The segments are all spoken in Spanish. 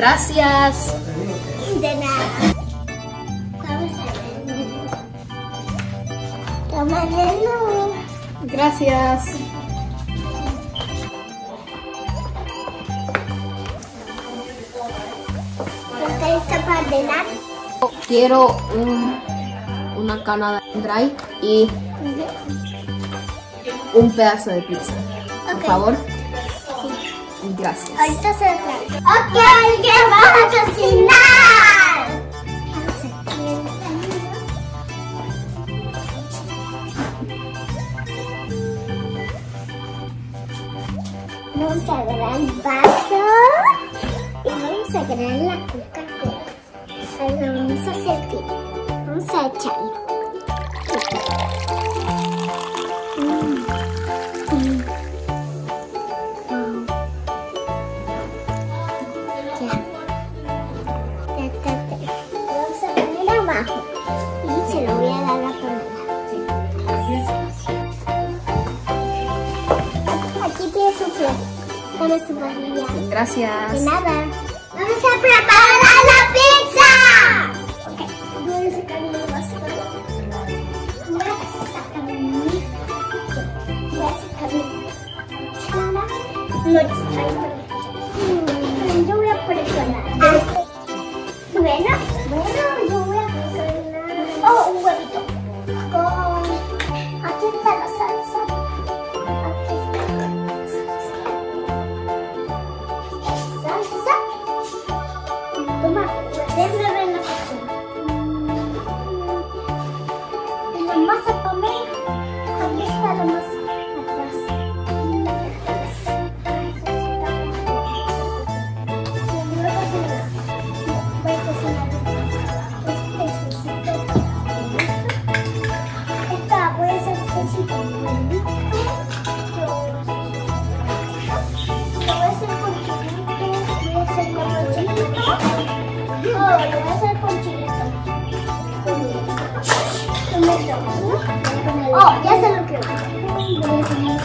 Gracias. De nada. Vamos a ver. Toma menú. Gracias. ¿Está lista para ordenar? Quiero una Canada Dry y un pedazo de pizza. Por favor. Gracias. Ahorita se lo traigo. Ok, ¿qué vamos a cocinar? Vamos a agarrar el vaso y vamos a agarrar la Coca-Cola. Lo vamos a servir. Vamos a echarlo. Vamos a poner abajo y se lo voy a dar a Pamela. Aquí tiene su flor para su familia. Gracias. De nada. ¡Vamos a preparar la pizza! Ok, voy a sacar mi vaso. Voy a sacar mi... Voy a sacar mi cuchara. No extraigo. Yo voy a preparar. Bueno, yo voy a cocinar. Oh, un huevito. Aquí está la salsa. Aquí está la salsa. Toma, déjame ver la cocina. Y la masa para mí. Aquí está la masa atrás. Voy a cocinar. Esta voy a hacer quesito. Lo voy a hacer con chilito. Voy a hacer con chilito. Oh, lo voy a hacer con chilito. Oh, ya sé lo que voy a hacer. Voy a poner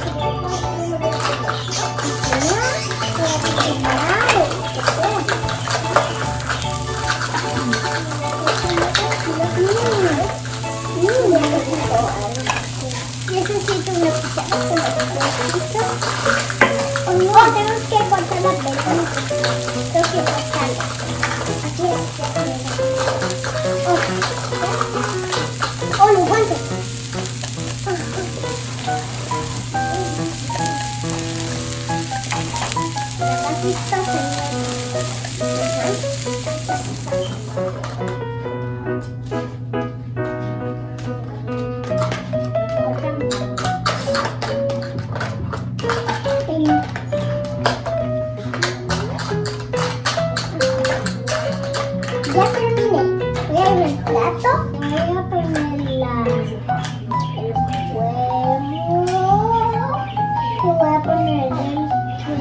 necesito una pizza. Oh, tenemos que cortar la pelota. Tengo que cortarla. Aquí oh, los guantes. Así está, ya terminé. Voy a ver el plato. Voy a poner el huevo. Y voy a poner el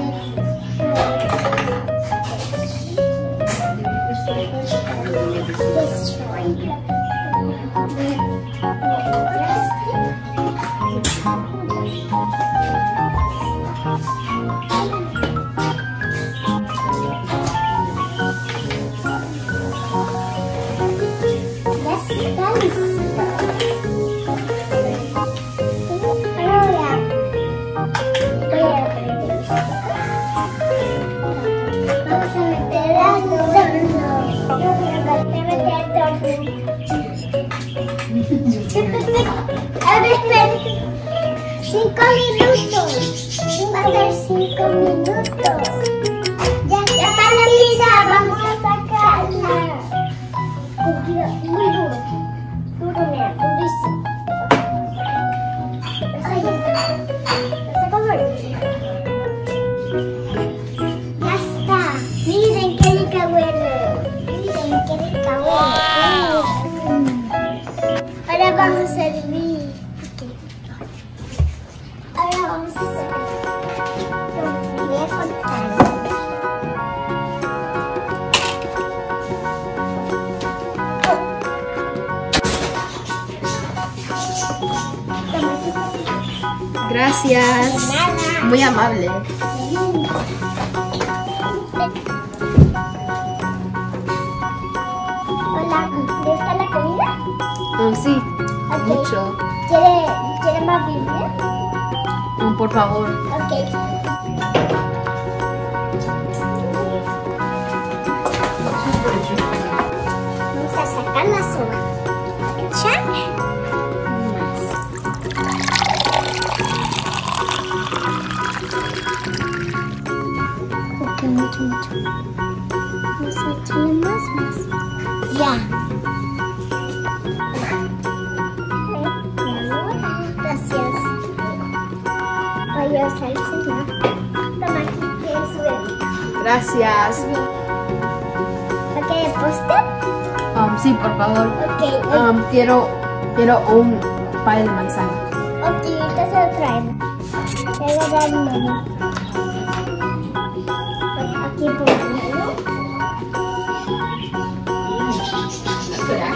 A ver, espera. 5 minutos. Va a ser 5 minutos. Ya está la pizza. Vamos a sacarla. Muy duro. Duro, mira, durísimo. Ya está. Miren qué rica huele. Miren qué rica huele. Ahora vamos a servir. Ahora vamos a servir. Voy a cortar. Gracias. Muy amable. Sí, Ok. mucho. ¿Quiere más Biblia? Por favor. Ok. Vamos a sacar la soga. Echar. Ok, mucho. Vamos a echarle más. Ya. Gracias. Voy a usar el señor. Toma, ¿quieres subir? Gracias. Ok, ¿postre? Sí, por favor. Ok, Quiero un pay de manzana. ok, entonces lo traemos. Voy a agarrar el menú. Aquí pongo el menú. Espera.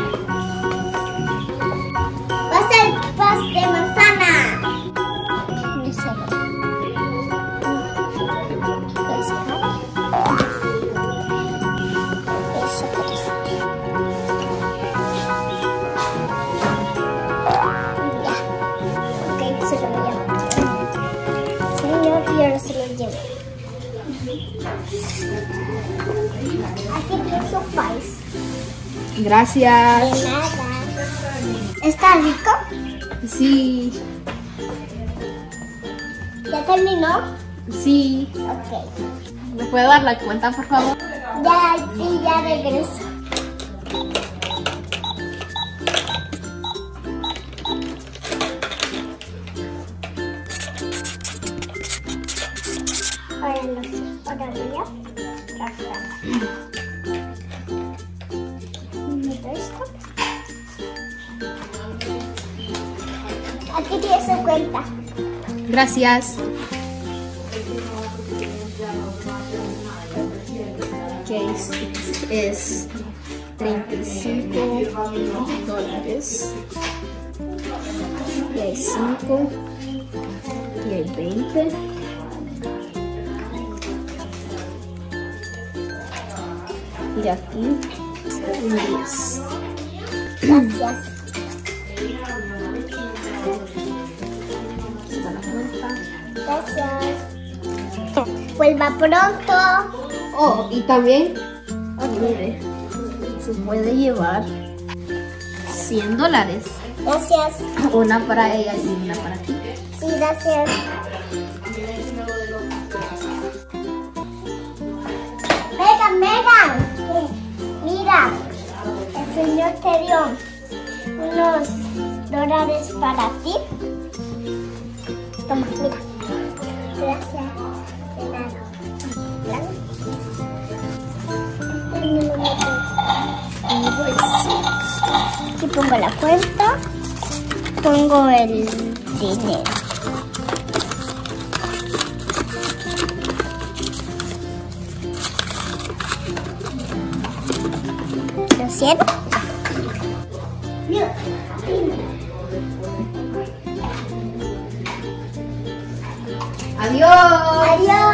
Va a ser paz de manzana. Eso. Aquí tiene su país. Gracias. De nada. ¿Está rico? Sí, ¿Ya terminó? sí. Ok. ¿Me puede dar la cuenta, por favor? Ya, sí, ya regreso. Ahora no sé. Ahora voy a rascar. Meto esto. Aquí tiene su cuenta. Gracias. Que es $35. Y hay 5. Y hay 20. Y aquí un 10. Gracias. Está la cuenta. Gracias. Vuelva pronto. Oh, y también, mire, se puede llevar $100. Gracias. Una para ella y una para ti. Sí, gracias. Megan. Mira, el señor te dio unos $1 para ti. Toma, mira. Gracias. De nada. Aquí pongo la cuenta. Pongo el dinero. ¿Lo cierro? Adiós. Adiós.